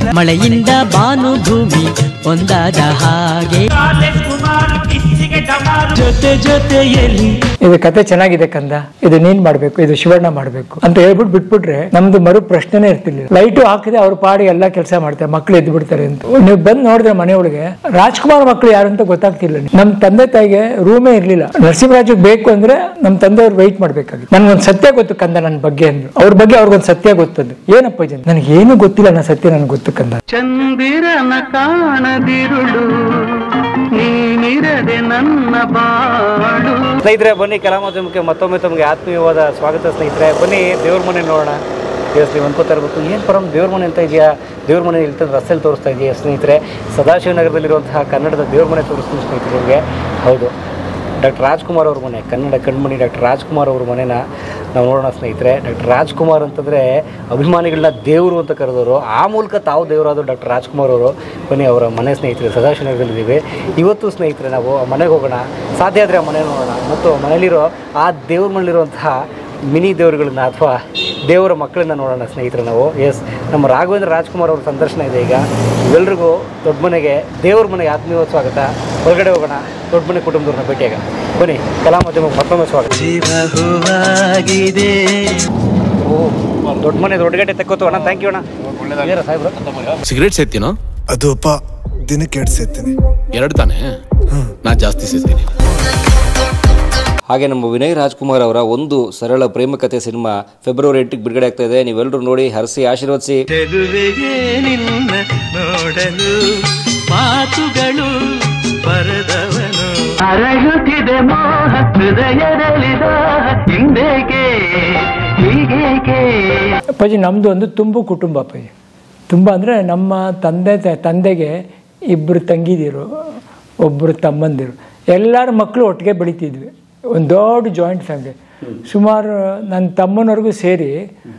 ಮಳೆಯಿಂದ ಬಾನು ಭೂಮಿ ಒಂದಾದ ಹಾಗೆ ಜೊತೆ ಜೊತೆಯಲ್ಲಿ ಇದು ಕತೆ ಚೆನ್ನಾಗಿದೆ ಕಂದ, ಇದು ನೀನ್ ಮಾಡ್ಬೇಕು, ಇದು ಶಿವಣ್ಣ ಮಾಡ್ಬೇಕು ಅಂತ ಹೇಳ್ಬಿಟ್ಟು ಬಿಟ್ಬಿಟ್ರೆ ನಮ್ದು ಮರು ಪ್ರಶ್ನೆನೇ ಇರ್ತಿರ್ಲಿಲ್ಲ. ಲೈಟು ಹಾಕಿದೆ ಅವ್ರ ಪಾಡಿ ಎಲ್ಲಾ ಕೆಲಸ ಮಾಡ್ತಾರೆ, ಮಕ್ಳು ಎದ್ದು ಬಿಡ್ತಾರೆ ಅಂತ. ನೀವು ಬಂದ್ ನೋಡಿದ್ರೆ ಮನೆ ಒಳಗೆ ರಾಜ್ಕುಮಾರ್ ಮಕ್ಳು ಯಾರು ಅಂತ ಗೊತ್ತಾಗ್ತಿಲ್ಲ. ನಮ್ ತಂದೆ ತಾಯಿಗೆ ರೂಮೇ ಇರ್ಲಿಲ್ಲ. ನರಸಿಂಹರಾಜು ಬೇಕು ಅಂದ್ರೆ ನಮ್ ತಂದೆಯವ್ರು ವೆಯ್ಟ್ ಮಾಡ್ಬೇಕಾಗಿತ್ತು. ನನ್ಗೊಂದ್ ಸತ್ಯ ಗೊತ್ತು ಕಂದ ನನ್ನ ಬಗ್ಗೆ ಅಂದ್ರು. ಅವ್ರ ಬಗ್ಗೆ ಅವ್ರಿಗೊಂದ್ ಸತ್ಯ ಗೊತ್ತದ್ದು. ಏನಪ್ಪ ಜನ ನನಗೆ ಏನು ಗೊತ್ತಿಲ್ಲ, ನನ್ನ ಸತ್ಯ ನನ್ಗೆ ಗೊತ್ತು ಕಂದ. ಚಂದಿರನ ಕಾಣದಿರುಳು ನೀನಿರದೆ ನನ್ನ ಬಾಳು. ಸ್ನೇಹಿತರೆ ಬನ್ನಿ, ಕಲಾಮಾಧ್ಯಮಕ್ಕೆ ಮತ್ತೊಮ್ಮೆ ತಮಗೆ ಆತ್ಮೀಯವಾದ ಸ್ವಾಗತ. ಸ್ನೇಹಿತರೆ ಬನ್ನಿ, ದೇವ್ರ ಮನೆ ನೋಡೋಣ. ನೀವು ಅನ್ಕೋತಾ ಇರಬೇಕು, ಏನು ಪರಂ ದೇವ್ರ ಮನೆ ಅಂತ ಇದೆಯಾ, ದೇವ್ರ ಮನೆ ಇಲ್ತಂದ್ರೆ ರಸ್ತೆಯಲ್ಲಿ ತೋರಿಸ್ತಾ ಇದೆಯಾ? ಸ್ನೇಹಿತರೆ, ಸದಾಶಿವನಗರದಲ್ಲಿರುವಂತಹ ಕನ್ನಡದ ದೇವ್ರ ಮನೆ ತೋರಿಸ್ತೀನಿ ಸ್ನೇಹಿತರೆ ನಿಮಗೆ. ಹೌದು, ಡಾಕ್ಟರ್ ರಾಜ್ಕುಮಾರ್ ಅವ್ರ ಮನೆ, ಕನ್ನಡ ಕಣ್ಮಣಿ ಡಾಕ್ಟರ್ ರಾಜ್ಕುಮಾರ್ ಅವ್ರ ಮನೆನ ನಾವು ನೋಡೋಣ ಸ್ನೇಹಿತರೆ. ಡಾಕ್ಟರ್ ರಾಜ್ಕುಮಾರ್ ಅಂತಂದರೆ ಅಭಿಮಾನಿಗಳನ್ನ ದೇವರು ಅಂತ ಕರೆದವರು, ಆ ಮೂಲಕ ತಾವು ದೇವರಾದರು ಡಾಕ್ಟರ್ ರಾಜ್ಕುಮಾರ್ ಅವರು. ಬನ್ನಿ ಅವರ ಮನೆ ಸ್ನೇಹಿತರೆ, ಸದಾಶಿವನಗರದಲ್ಲಿದ್ದೀವಿ. ಇವತ್ತು ಸ್ನೇಹಿತರೆ ನಾವು ಮನೆಗೆ ಹೋಗೋಣ, ಸಾಧ್ಯ ಆದರೆ ಆ ಮನೆ ನೋಡೋಣ, ಮತ್ತು ಮನೇಲಿರೋ ಆ ದೇವ್ರ ಮನೇಲಿರುವಂತಹ ಮಿನಿ ದೇವರುಗಳನ್ನ ಅಥವಾ ದೇವರ ಮಕ್ಕಳನ್ನ ನೋಡೋಣ ಸ್ನೇಹಿತರೆ ನಾವು. ಎಸ್, ನಮ್ಮ ರಾಘವೇಂದ್ರ ರಾಜ್ಕುಮಾರ್ ಅವ್ರ ಸಂದರ್ಶನ ಇದೆ ಈಗ. ಇವೆಲ್ರಿಗೂ ದೊಡ್ಡ ಮನೆಗೆ, ದೇವ್ರ ಮನೆಗೆ ಆತ್ಮೀಯ ಸ್ವಾಗತ. ಹೊರಗಡೆ ಹೋಗೋಣ, ದೊಡ್ಡ ಮನೆ ಕುಟುಂಬದವ್ರನ್ನ ಭೇಟಿಯಾಗ. ಬನ್ನಿ, ಕಲಾಮಾಧ್ಯಮಕ್ಕೆ ಮತ್ತೊಮ್ಮೆ ಸ್ವಾಗತ. ದೊಡ್ಡ ಮನೆ ದೊಡ್ಡಗಟ್ಟೆ ತೆಕ್ಕೋತು ಅಣ್ಣ. ಥ್ಯಾಂಕ್ ಯು ಅಣ್ಣ. ಸಾಹೇಬ್ರು ಸಿಗರೇಟ್ ಸೇರ್ತೀನೋ? ಅದು ಅಪ್ಪ ದಿನಕ್ಕೆ 2 ಸೇರ್ತೀನಿ. 2 ತಾನೆ? ನಾ ಜಾಸ್ತಿ ಸೇರ್ತೀನಿ. ಹಾಗೆ ನಮ್ಮ ವಿನಯ್ ರಾಜ್ಕುಮಾರ್ ಅವರ ಒಂದು ಸರಳ ಪ್ರೇಮ ಕಥೆ ಸಿನಿಮಾ ಫೆಬ್ರವರಿ 8ಕ್ಕೆ ಬಿಡುಗಡೆ ಆಗ್ತಾ ಇದೆ. ನೀವೆಲ್ಲರೂ ನೋಡಿ, ಹರಿಸಿ, ಆಶೀರ್ವದಿಸಿ. ನೋಡಲು ಮಾತುಗಳು ಬರೆದವನು ಅರಳುತ್ತಿದೆ ಮೋಹ ಹೃದಯದಲ್ಲಿದ ಹಿಂದೇಕೆ ಹೀಗೇಕೆ. ಅಪ್ಪಾಜಿ ನಮ್ದು ಒಂದು ತುಂಬು ಕುಟುಂಬ ಅಪ್ಪಾಜಿ. ತುಂಬ ಅಂದರೆ ನಮ್ಮ ತಂದೆಗೆ 2 ತಂಗಿದಿರು, 1 ತಮ್ಮಂದಿರು, ಎಲ್ಲರ ಮಕ್ಕಳು ಒಟ್ಟಿಗೆ ಬೆಳಿತಿದ್ವಿ. ಒಂದು ದೊಡ್ಡ ಜಾಯಿಂಟ್ ಫ್ಯಾಮಿಲಿ. ಸುಮಾರು ನನ್ನ ತಮ್ಮನವ್ರಿಗೂ ಸೇರಿ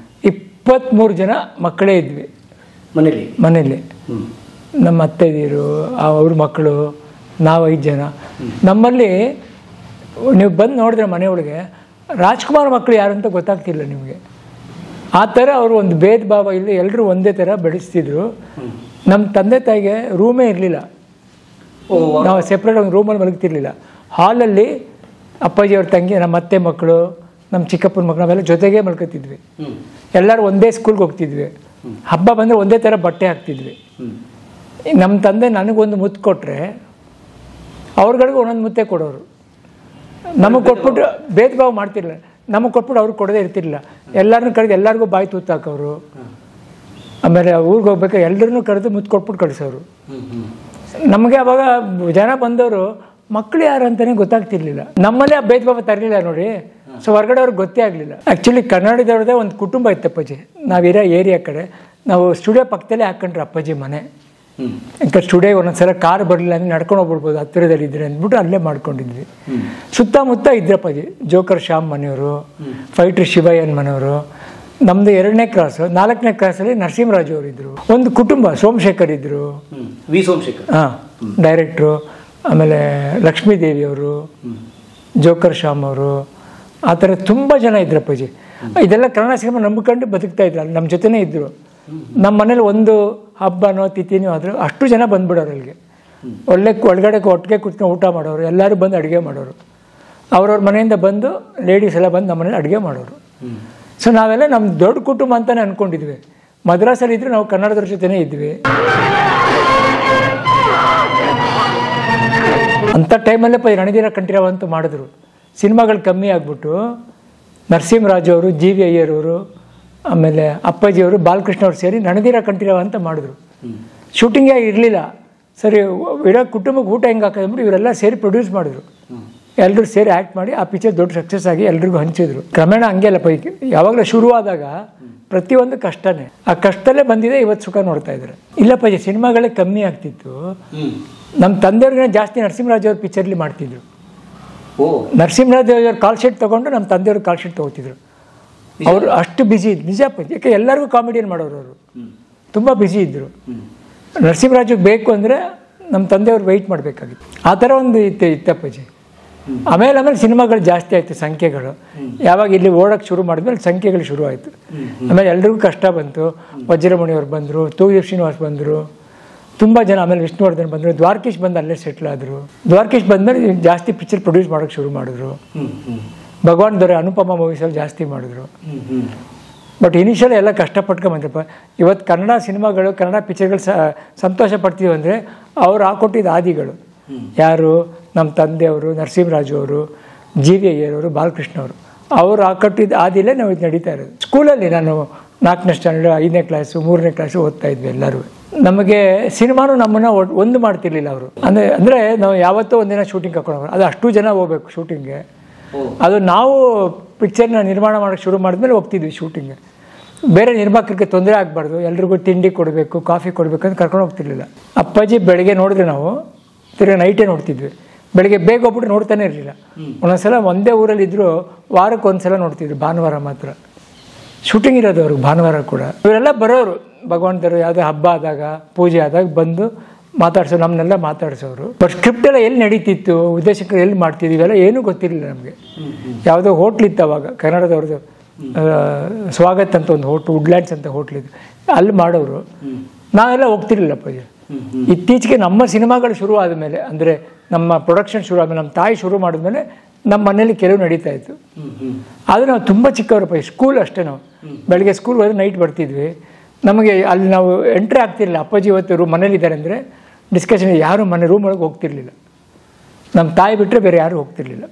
23 ಜನ ಮಕ್ಕಳೇ ಇದ್ವಿ ಮನೇಲಿ. ನಮ್ಮ ಅತ್ತೆದಿರು, ಅವ್ರ ಮಕ್ಕಳು, ನಾವು 5 ಜನ. ನಮ್ಮಲ್ಲಿ ನೀವು ಬಂದು ನೋಡಿದ್ರೆ ಮನೆ ಒಳಗೆ ರಾಜ್ಕುಮಾರ್ ಮಕ್ಕಳು ಯಾರು ಅಂತ ಗೊತ್ತಾಗ್ತಿಲ್ಲ ನಿಮಗೆ. ಆ ಥರ ಅವರು ಒಂದು ಭೇದ ಭಾವ ಇಲ್ಲಿ, ಎಲ್ಲರೂ ಒಂದೇ ಥರ ಬೆಳೆಸ್ತಿದ್ರು. ನಮ್ಮ ತಂದೆ ತಾಯಿಗೆ ರೂಮೇ ಇರಲಿಲ್ಲ. ನಾವು ಸೆಪ್ರೇಟ್ ಒಂದು ರೂಮಲ್ಲಿ ಮಲಗ್ತಿರ್ಲಿಲ್ಲ. ಹಾಲಲ್ಲಿ ಅಪ್ಪಾಜಿಯವ್ರ ತಂಗಿ, ನಮ್ಮ ಅತ್ತೆ ಮಕ್ಕಳು, ನಮ್ಮ ಚಿಕ್ಕಪ್ಪನ ಮಕ್ಕಳು, ನಾವೆಲ್ಲ ಜೊತೆಗೆ ಮಲ್ಕೊತಿದ್ವಿ. ಎಲ್ಲರೂ ಒಂದೇ ಸ್ಕೂಲ್ಗೆ ಹೋಗ್ತಿದ್ವಿ. ಹಬ್ಬ ಬಂದರೆ ಒಂದೇ ಥರ ಬಟ್ಟೆ ಹಾಕ್ತಿದ್ವಿ. ನಮ್ಮ ತಂದೆ ನನಗೊಂದು ಮುತ್ತು ಕೊಟ್ಟರೆ ಅವ್ರಗಳಿಗೂ ಒಂದೊಂದು ಮುತ್ತೆ ಕೊಡೋರು. ನಮಗೆ ಕೊಟ್ಬಿಟ್ಟು ಭೇದ ಭಾವ ಮಾಡ್ತಿರಲಿಲ್ಲ. ನಮಗೆ ಕೊಟ್ಬಿಟ್ಟು ಅವ್ರಿಗೆ ಕೊಡೋದೇ ಇರ್ತಿರ್ಲಿಲ್ಲ. ಎಲ್ಲರನ್ನೂ ಕರೆದು ಎಲ್ಲರಿಗೂ ಬಾಯಿ ತೂತಾಕೋರು. ಆಮೇಲೆ ಊರಿಗೆ ಹೋಗ್ಬೇಕಾದ್ರೆ ಎಲ್ಲರನ್ನೂ ಕರೆದು ಮುತ್ತು ಕೊಟ್ಬಿಟ್ಟು ಕಳಿಸೋರು. ನಮಗೆ ಅವಾಗ ಜನ ಬಂದವರು ಮಕ್ಕಳು ಯಾರು ಅಂತಲೇ ಗೊತ್ತಾಗ್ತಿರ್ಲಿಲ್ಲ. ನಮ್ಮಲ್ಲೇ ಆ ಭೇದ ಭಾವ ತರಲಿಲ್ಲ ನೋಡಿ. ಸೊ ಹೊರಗಡೆ ಅವ್ರಿಗೆ ಗೊತ್ತೇ ಆಗಲಿಲ್ಲ. ಆ್ಯಕ್ಚುಲಿ ಕನ್ನಡದವ್ರದ್ದೇ ಒಂದು ಕುಟುಂಬ ಇತ್ತು ಅಪ್ಪಾಜಿ. ನಾವಿರೋ ಏರಿಯಾ ಕಡೆ ನಾವು ಸ್ಟುಡಿಯೋ ಪಕ್ಕದಲ್ಲೇ ಹಾಕೊಂಡ್ರೆ ಅಪ್ಪಾಜಿ ಮನೆ. ಯಾಕಂದ್ರೆ ಸ್ಟುಡಿಯೋ ಒಂದೊಂದ್ಸಲ ಕಾರ್ ಬರಲಿಲ್ಲ ಅಂದರೆ ನಡ್ಕೊಂಡು ಹೋಗ್ಬಿಡ್ಬೋದು, ಹತ್ತಿರದಲ್ಲಿ ಇದ್ರೆ ಅಂದ್ಬಿಟ್ಟು ಅಲ್ಲೇ ಮಾಡ್ಕೊಂಡಿದ್ವಿ. ಸುತ್ತಮುತ್ತ ಇದ್ರಪ್ಪಾಜಿ. ಜೋಕರ್ ಶ್ಯಾಮ್ ಮನೆಯವರು, ಫೈಟ್ರ್ ಶಿವಯ್ಯನ್ ಮನೆಯವರು. ನಮ್ಮದು 2ನೇ ಕ್ರಾಸು. 4ನೇ ಕ್ರಾಸಲ್ಲಿ ನರಸಿಂಹರಾಜು ಅವರು ಇದ್ದರು. ಒಂದು ಕುಟುಂಬ, ಸೋಮಶೇಖರ್ ಇದ್ದರು, ಹಾಂ ಡೈರೆಕ್ಟ್ರು. ಆಮೇಲೆ ಲಕ್ಷ್ಮೀ ದೇವಿಯವರು, ಜೋಕರ್ ಶ್ಯಾಮ್ ಅವರು, ಆ ಥರ ತುಂಬ ಜನ ಇದ್ರಪ್ಪಾಜಿ. ಇದೆಲ್ಲ ಕನ್ನಡ ಸಿನಿಮಾ ನಂಬಿಕೊಂಡು ಬದುಕ್ತಾ ಇದ್ರು. ಅಲ್ಲಿ ನಮ್ಮ ಜೊತೆನೇ ಇದ್ದರು. ನಮ್ಮ ಮನೇಲಿ ಒಂದು ಹಬ್ಬನೋ ತಿಥಿನೋ ಆದರೂ ಅಷ್ಟು ಜನ ಬಂದ್ಬಿಡೋರು ಅಲ್ಲಿಗೆ. ಒಳಗಡೆ ಒಟ್ಟಿಗೆ ಕೂತ್ಕೊಂಡು ಊಟ ಮಾಡೋರು. ಎಲ್ಲರೂ ಬಂದು ಅಡುಗೆ ಮಾಡೋರು. ಅವ್ರವ್ರ ಮನೆಯಿಂದ ಬಂದು ಲೇಡೀಸ್ ಎಲ್ಲ ಬಂದು ನಮ್ಮ ಮನೇಲಿ ಅಡುಗೆ ಮಾಡೋರು. ಸೊ ನಾವೆಲ್ಲ ನಮ್ಮ ದೊಡ್ಡ ಕುಟುಂಬ ಅಂತಲೇ ಅಂದ್ಕೊಂಡಿದ್ವಿ. ಮದ್ರಾಸಲ್ಲಿ ಇದ್ದರೆ ನಾವು ಕನ್ನಡದವ್ರ ಜೊತೆನೇ ಇದ್ವಿ. ಅಂಥ ಟೈಮಲ್ಲೇ ರಣಧೀರ ಕಂಠೀರವ ಅಂತ ಮಾಡಿದ್ರು. ಸಿನಿಮಾಗಳು ಕಮ್ಮಿ ಆಗಿಬಿಟ್ಟು ನರಸಿಂಹರಾಜು ಅವರು, ಜಿ ವಿ ಅಯ್ಯರ್ ಅವರು, ಆಮೇಲೆ ಅಪ್ಪಾಜಿಯವರು, ಬಾಲಕೃಷ್ಣ ಅವರು ಸೇರಿ ರಣಧೀರ ಕಂಠೀರವ ಅಂತ ಮಾಡಿದ್ರು. ಶೂಟಿಂಗೇ ಇರಲಿಲ್ಲ. ಸರಿ, ಇಡೋ ಕುಟುಂಬಕ್ಕೆ ಊಟ ಹೆಂಗೆ ಹಾಕೋದ್ಬಿಟ್ಟು ಇವರೆಲ್ಲ ಸೇರಿ ಪ್ರೊಡ್ಯೂಸ್ ಮಾಡಿದ್ರು. ಎಲ್ಲರೂ ಸೇರಿ ಆ್ಯಕ್ಟ್ ಮಾಡಿ ಆ ಪಿಕ್ಚರ್ ದೊಡ್ಡ ಸಕ್ಸಸ್ ಆಗಿ ಎಲ್ರಿಗೂ ಹಂಚಿದ್ರು. ಕ್ರಮೇಣ ಹಂಗೆ ಅಲ್ಲ ಪೈಕಿ. ಯಾವಾಗಲೂ ಶುರುವಾದಾಗ ಪ್ರತಿಯೊಂದು ಕಷ್ಟನೇ. ಆ ಕಷ್ಟದಲ್ಲೇ ಬಂದಿದೆ ಇವತ್ತು ಸುಖ ನೋಡ್ತಾ ಇದ್ದಾರೆ. ಇಲ್ಲಪ್ಪ, ಸಿನಿಮಾಗಳೇ ಕಮ್ಮಿ ಆಗ್ತಿತ್ತು. ನಮ್ಮ ತಂದೆಯವ್ರಿಗೆ ಜಾಸ್ತಿ ನರಸಿಂಹರಾಜ್ ಅವ್ರ ಪಿಕ್ಚರ್ಲಿ ಮಾಡ್ತಿದ್ರು. ನರಸಿಂಹರಾಜ್ ಅವ್ರ ಕಾಲ್ ಶೀಟ್ ತೊಗೊಂಡು ನಮ್ಮ ತಂದೆಯವ್ರ ಕಾಲ್ ಶೀಟ್ ತೊಗೋತಿದ್ರು. ಅವರು ಅಷ್ಟು ಬ್ಯುಸಿ ಇದ್ರು. ನಿಜಪ್ಪ, ಯಾಕೆ ಎಲ್ಲರಿಗೂ ಕಾಮಿಡಿಯನ್ ಮಾಡೋರು. ಅವರು ತುಂಬ ಬ್ಯುಸಿ ಇದ್ದರು. ನರಸಿಂಹರಾಜಿಗೆ ಬೇಕು ಅಂದರೆ ನಮ್ಮ ತಂದೆಯವ್ರು ವೆಯ್ಟ್ ಮಾಡಬೇಕಾಗಿತ್ತು. ಆ ಥರ ಒಂದು ಇತ್ತಪ್ಪಾಜಿ. ಆಮೇಲೆ ಸಿನಿಮಾಗಳು ಜಾಸ್ತಿ ಆಯಿತು, ಸಂಖ್ಯೆಗಳು. ಯಾವಾಗ ಇಲ್ಲಿ ಓಡೋಕ್ಕೆ ಶುರು ಮಾಡಿದ್ಮೇಲೆ ಸಂಖ್ಯೆಗಳು ಶುರು ಆಯಿತು. ಆಮೇಲೆ ಎಲ್ರಿಗೂ ಕಷ್ಟ ಬಂತು. ವಜ್ರಮಣಿಯವ್ರು ಬಂದರು, ತೂಗಿ ಶ್ರೀನಿವಾಸ್ ಬಂದರು, ತುಂಬ ಜನ. ಆಮೇಲೆ ವಿಷ್ಣುವರ್ಧನ್ ಬಂದರು, ದ್ವಾರಕೀಶ್ ಬಂದು ಅಲ್ಲೇ ಸೆಟ್ಲ್ ಆದರು. ದ್ವಾರಕೀಶ್ ಬಂದಮೇಲೆ ಜಾಸ್ತಿ ಪಿಕ್ಚರ್ ಪ್ರೊಡ್ಯೂಸ್ ಮಾಡೋಕ್ಕೆ ಶುರು ಮಾಡಿದ್ರು. ಭಗವಾನ್ ದೊರೆ, ಅನುಪಮ ಮೂವೀಸಲ್ಲಿ ಜಾಸ್ತಿ ಮಾಡಿದ್ರು. ಬಟ್ ಇನಿಷಿಯಲ್ ಎಲ್ಲ ಕಷ್ಟಪಟ್ಕೊಂಬಂದ್ರಪ್ಪ. ಇವತ್ತು ಕನ್ನಡ ಸಿನಿಮಾಗಳು, ಕನ್ನಡ ಪಿಕ್ಚರ್ಗಳು ಸಂತೋಷ ಪಡ್ತೀವಿ ಅಂದರೆ ಅವ್ರು ಹಾಕೊಟ್ಟಿದ್ದ ಆದಿಗಳು ಯಾರು? ನಮ್ಮ ತಂದೆಯವರು, ನರಸಿಂಹರಾಜು ಅವರು, ಜಿ ವಿ ಅಯ್ಯರವರು, ಬಾಲಕೃಷ್ಣ ಅವರು. ಅವ್ರು ಹಾಕೊಟ್ಟಿದ್ದ ಆದಿಲೇ ನಾವು ಇದು ನಡೀತಾ ಇರೋದು. ಸ್ಕೂಲಲ್ಲಿ ನಾನು 4ನೇ ಸ್ಟ್ಯಾಂಡರ್ಡ್, 5ನೇ ಕ್ಲಾಸು, 3ನೇ ಕ್ಲಾಸು ಓದ್ತಾ ಇದ್ವಿ ಎಲ್ಲರೂ. ನಮಗೆ ಸಿನಿಮಾನು ನಮ್ಮನ್ನು ಒಂದು ಮಾಡ್ತಿರ್ಲಿಲ್ಲ ಅವರು. ಅಂದರೆ ನಾವು ಯಾವತ್ತೋ ಒಂದಿನ ಶೂಟಿಂಗ್ ಹಾಕೊಂಡು, ಅದು ಅಷ್ಟು ಜನ ಹೋಗ್ಬೇಕು ಶೂಟಿಂಗ್ಗೆ. ಅದು ನಾವು ಪಿಕ್ಚರ್ನ ನಿರ್ಮಾಣ ಮಾಡೋಕ್ಕೆ ಶುರು ಮಾಡಿದ್ಮೇಲೆ ಹೋಗ್ತಿದ್ವಿ ಶೂಟಿಂಗ್ಗೆ. ಬೇರೆ ನಿರ್ಮಾಪಕರಿಗೆ ತೊಂದರೆ ಆಗಬಾರ್ದು, ಎಲ್ರಿಗೂ ತಿಂಡಿ ಕೊಡಬೇಕು, ಕಾಫಿ ಕೊಡಬೇಕು ಅಂತ ಕರ್ಕೊಂಡು ಹೋಗ್ತಿರ್ಲಿಲ್ಲ. ಅಪ್ಪಾಜಿ ಬೆಳಗ್ಗೆ ನೋಡಿದ್ರೆ ನಾವು ತಿರ್ಗಿ ನೈಟೇ ನೋಡ್ತಿದ್ವಿ. ಬೆಳಗ್ಗೆ ಬೇಗ ಹೋಗ್ಬಿಟ್ಟು ನೋಡ್ತಾನೆ ಇರಲಿಲ್ಲ. ಒಂದೊಂದ್ಸಲ ಒಂದೇ ಊರಲ್ಲಿದ್ದರೂ ವಾರಕ್ಕೆ ಒಂದ್ಸಲ ನೋಡ್ತಿದ್ವಿ, ಭಾನುವಾರ ಮಾತ್ರ ಶೂಟಿಂಗ್ ಇರೋದು ಅವ್ರಿಗೆ, ಭಾನುವಾರ ಕೂಡ. ಇವರೆಲ್ಲ ಬರೋರು ಭಗವಂತರು, ಯಾವುದೇ ಹಬ್ಬ ಆದಾಗ, ಪೂಜೆ ಆದಾಗ ಬಂದು ಮಾತಾಡ್ಸೋರು, ನಮ್ಮನ್ನೆಲ್ಲ ಮಾತಾಡ್ಸೋರು. ಬಟ್ ಸ್ಕ್ರಿಪ್ಟ್ ಎಲ್ಲ ಎಲ್ಲಿ ನಡೀತಿತ್ತು, ಉದ್ದೇಶಕ್ಕೆ ಎಲ್ಲಿ ಮಾಡ್ತಿದ್ವಿ, ಇವೆಲ್ಲ ಏನೂ ಗೊತ್ತಿರಲಿಲ್ಲ ನಮಗೆ. ಯಾವುದೋ ಹೋಟ್ಲಿತ್ತು ಅವಾಗ, ಕನ್ನಡದವ್ರದ್ದು ಸ್ವಾಗತ್ ಅಂತ ಒಂದು ವುಡ್ಲ್ಯಾಂಡ್ಸ್ ಅಂತ ಹೋಟ್ಲಿದ್ದು, ಅಲ್ಲಿ ಮಾಡೋರು. ನಾವೆಲ್ಲ ಹೋಗ್ತಿರ್ಲಿಲ್ಲ ಅಪ್ಪಾಜಿ. ಇತ್ತೀಚೆಗೆ ನಮ್ಮ ಸಿನಿಮಾಗಳು ಶುರು ಆದಮೇಲೆ, ಅಂದರೆ ನಮ್ಮ ಪ್ರೊಡಕ್ಷನ್ ಶುರು ಆದಮೇಲೆ, ನಮ್ಮ ತಾಯಿ ಶುರು ಮಾಡಿದ್ಮೇಲೆ ನಮ್ಮ ಮನೇಲಿ ಕೆಲವು ನಡೀತಾ ಇತ್ತು. ಆದರೆ ನಾವು ತುಂಬ ಚಿಕ್ಕವರಪ್ಪ. ಸ್ಕೂಲ್ ಅಷ್ಟೇ, ನಾವು ಬೆಳಗ್ಗೆ ಸ್ಕೂಲ್ ಹೋದ್ರೆ ನೈಟ್ ಬರ್ತಿದ್ವಿ. ನಮಗೆ ಅಲ್ಲಿ ನಾವು ಎಂಟ್ರಿ ಆಗ್ತಿರಲಿಲ್ಲ. ಅಪ್ಪಾಜಿ ಇವತ್ತು ಮನೇಲಿದ್ದಾರೆ ಅಂದರೆ ಡಿಸ್ಕಷನ್, ಯಾರು ಮನೆ ರೂಮ್ ಒಳಗೆ ಹೋಗ್ತಿರ್ಲಿಲ್ಲ. ನಮ್ಮ ತಾಯಿ ಬಿಟ್ಟರೆ ಬೇರೆ ಯಾರು ಹೋಗ್ತಿರ್ಲಿಲ್ಲ.